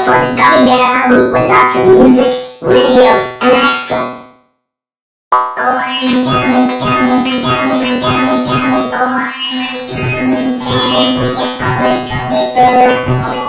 for the Gummy Bear album with lots of music, videos, and extras. Oh, I'm Gummy, Gummy, Gummy, Gummy, Gummy, oh, I'm Gummy Bear, yes, I'm Gummy Bear.